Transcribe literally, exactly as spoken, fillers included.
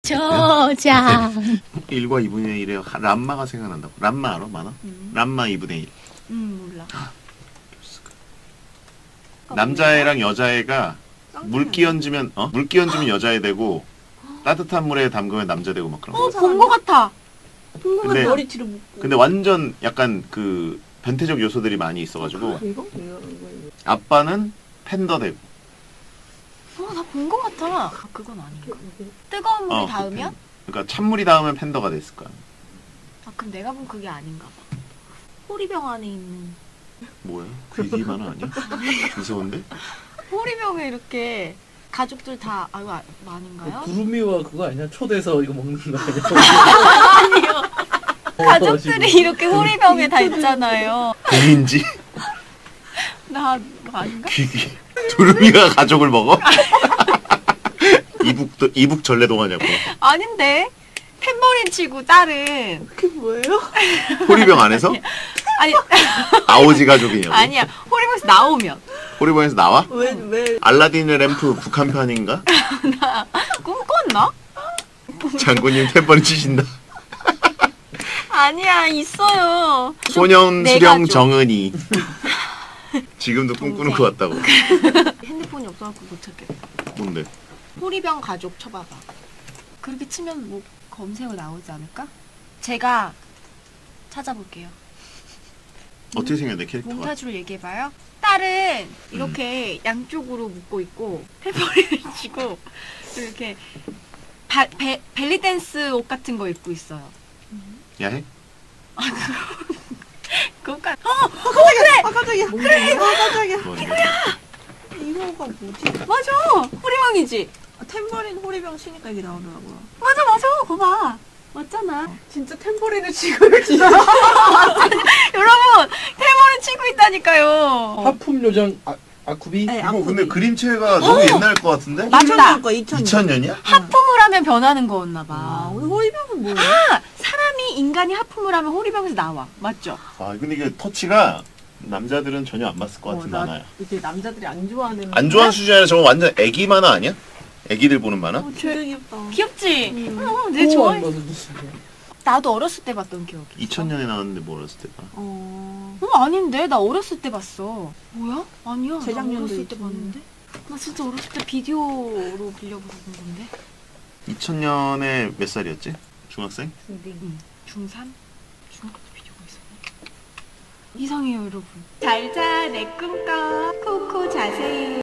저장. 일과 이분의 일에 람마가 생각난다고. 람마 알아? 만화? 음. 람마 이분의 일. 음 몰라. 남자애랑 여자애가 물 끼얹으면 어? 물 끼얹으면 여자애 되고 따뜻한 물에 담그면 남자 되고 막 그런 거. 어, 본 거 같아. 본 거 같아. 근데- 머리띠를 묶고. 근데 완전 약간 그 변태적 요소들이 많이 있어가지고 이거? 이거? 이거? 아빠는 팬더 되고 어, 나 본 거 같아. 아, 그건 아닌가. 뜨거운 물에 어, 닿으면? 그 팬- 그러니까 찬물이 닿으면 팬더가 됐을 거야. 아, 그럼 내가 본 그게 아닌가 봐. 호리병 안에 있는. 뭐야? 귀기 만화 아니야? 무서운데? 호리병에 이렇게 가족들 다 아유 아, 아닌가요? 구름이와 그거 아니야? 초대서 이거 먹는 거 아니야? 아니요. 가족들이 이렇게 호리병에 다 있잖아요. 공인지 나 아닌가? 귀기. 두루미가 가족을 먹어? 이북 이북 전래동화냐고. 아닌데. 탬버린 치고 딸은 그게 뭐예요? 호리병 안에서 아니 아오지 가족이냐고. 아니야. 호리병에서 나오면 호리병에서 나와? 왜, 왜? 알라딘의 램프 북한편인가? 나 꿈꿨나? 장군님 템버린 치신다. 아니야 있어요. 소년 내 수령 가족. 정은이. 지금도 꿈꾸는 것 같다고. 핸드폰이 없어갖고 못 찾겠다. 뭔데? 호리병 가족 쳐봐봐. 그렇게 치면 뭐 검색어 나오지 않을까? 제가 찾아볼게요. 어떻게 생겼네 캐릭터가? 몽타주를 얘기해봐요. 딸은 이렇게 양쪽으로 묶고 있고 템버린을 치고 이렇게 바, 벨, 벨리 댄스 옷 같은 거 입고 있어요. 야해? 그거까 어! 아, 깜짝이야. 그래, 이거. 아, 깜짝이야. 뭔데? 이거가 뭐지? 맞아! 호리병이지? 아, 템버린 호리병 치니까 이게 나오더라고요. 맞아 맞아! 그거 봐! 맞잖아. 진짜 템버린을 치고 있지. 여러분! 템버린 치고 있다니까요. 하품 요정 아, 아쿠비? 네, 이거 아쿠비. 근데 그림체가 너무 옛날 것 같은데? 맞다. 이천 년 거, 이천 년. 이천 년이야? 하품을 하면 변하는 거였나봐. 아, 우리 호리병은 뭐예요? 아! 사람이 인간이 하품을 하면 호리병에서 나와. 맞죠? 아 근데 이게 터치가 남자들은 전혀 안 봤을 것 같은 어, 나 만화야. 이제 남자들이 안 좋아하는. 안 좋아하는 수준이 아니라 저거 완전 애기 만화 아니야? 애기들 보는 만화? 어, 진짜 귀엽다. 귀엽지? 음. 어, 내 또 좋아해. 안 봐서 무슨 소리야. 나도 어렸을 때 봤던 기억이 있어. 이천 년에 나왔는데 뭐 어렸을 때 봐. 어. 어, 아닌데? 나 어렸을 때 봤어. 뭐야? 아니야. 나 재작년도 어렸을 때 이천 년. 봤는데? 나 진짜 어렸을 때 비디오로 빌려본 건데? 이천 년에 몇 살이었지? 중학생? 응. 중삼? 중학교 때 비디오가 있었네. 이상해요, 여러분. 잘 자, 내 꿈꿔. 코코 자세히.